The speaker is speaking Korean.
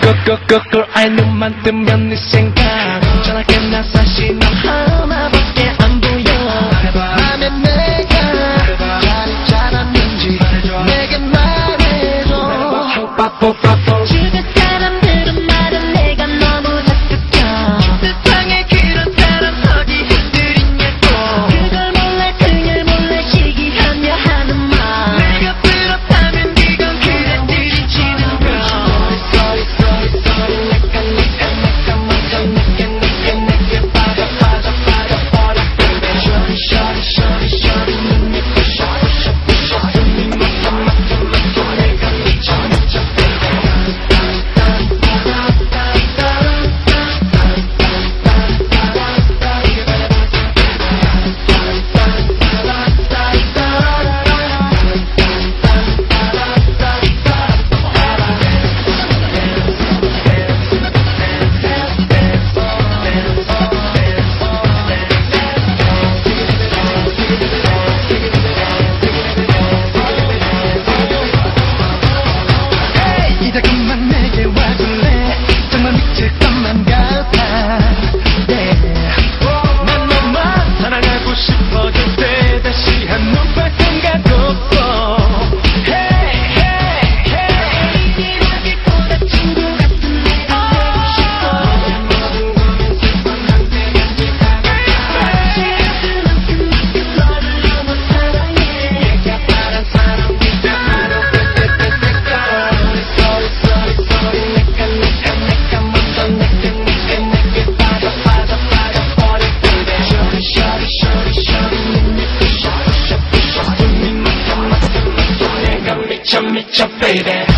끄끄끄끄 알 눈만 뜨면 네 생각 전화기나 사실 넌 하나밖에 안 보여. 맘에 내가 잘이 잘았는지 내게 말해줘. 빠뽀빠뽀 주변 사람들은 말은 내가 너무 착각해. 세상에 그런 사람 어디 있으리냐고. 그걸 몰래 시기하며 하는 말. 내가 부럽다면 이건 그래 들이치는 거. 내게 빠져 버려 baby. Shorty 눈 밑에 shorty 눈 맞춰 내가 미쳐 이제 그만 내게 와줄래. 정말 미칠 것만 같아. 난 너만 사랑하고 싶어질 때 다시 한번 볼 생각 없어. 이제 아직보다 친구 같은 내가 되고 싶어. 시간 그만큼 너를 너무 사랑해. 내가 바란 사람 네가 바로 내가 먼저 내게 빠져 버려 baby. Shorty 눈 밑에 shorty 눈 맞춰 내가 미쳐 baby.